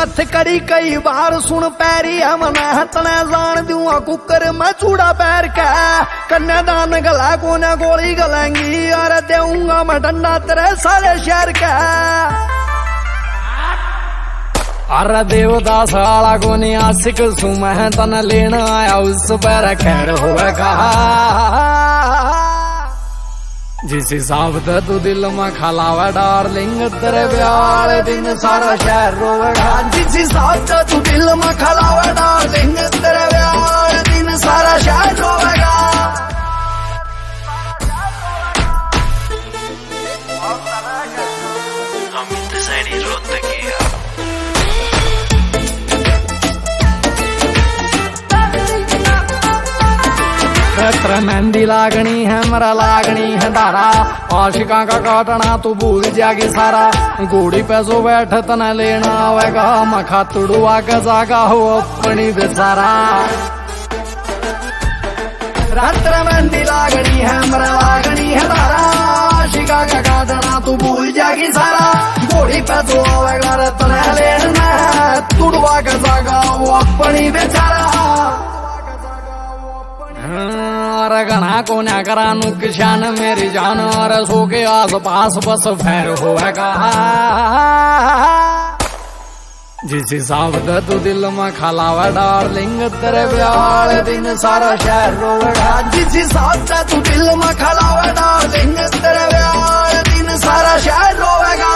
मथ करी कई बार सुन पैरी है मना हतने जान दूंगा कुकर मैं चूड़ा पैर का कन्यादान गला को न गोली गलेंगी और देऊंगा मैं डंडा तेरे सारे शहर का। अरे देवदास आला को नहीं आशिक सुमह तन लेना आया उस पर खैर होगा जिस हिसाब से तू दिल में खलावा डार्लिंग तेरे ब्याह दिन सारा शहर रोवेगा। जिस हिसाब से तू दिल में खलावा डार्लिंग तेरे ब्याह दिन सारा शहर रोवेगा। तेरे मेहंदी लागनी है मेरा लागनी है धारा आशिका का काटना तू भूल जाएगी सारा घोड़ी पे जो बैठ तना लेना आवेगा मखा तुड़ुआ के जागा हो अपनी बेचारा। तेरे मेहंदी लागनी है मेरा लागनी है धारा आशिका का काटना तू भूल जाएगी सारा घोड़ी पे जो आवेगा तना लेना तुड़ुआ के जागा हो अपनी बेचारा। घना को न करा नुकसान मेरी जान और सो के आस पास बस फैर होगा। जिस हिसाब से तू दिल में खलावा डार्लिंग तेरे ब्याह दिन सारा शहर रोवेगा। जिस हिसाब से तू दिल में खलावा डार्लिंग तेरे ब्याह दिन सारा शहर रोवेगा।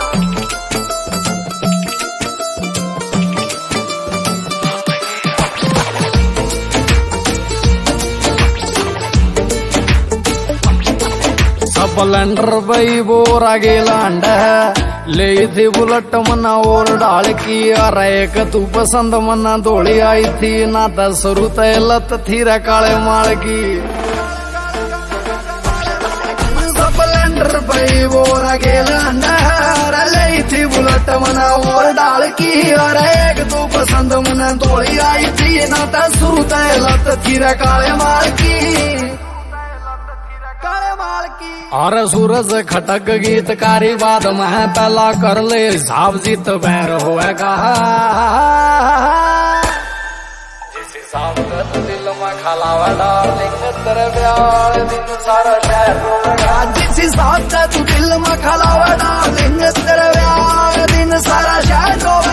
स्प्लेंडर बई बोरा गेलांड ले थी बुलेट मना और डाल की और एक तू पसंद मना दौड़ी आई थी ना तो शुरू तय लत थी रे काले माल की। स्प्लेंडर बई बोरा गेलांड ले थी बुलेट मना और डाल की और एक तू पसंद मना दौड़ी आई थी ना तो शुरू तय लत थी रे काले माल की। और सूरज खटक गीतकारी बाद में पहला कर ले हिसाब जीत बैर होगा। जिस हिसाब से दिल में खलावा डार्लिंग तेरे ब्याह दिन सारा शहर रोवेगा। जिस हिसाब से तू दिल में खलावा डार्लिंग तेरे ब्याह दिन सारा शहर रोवेगा।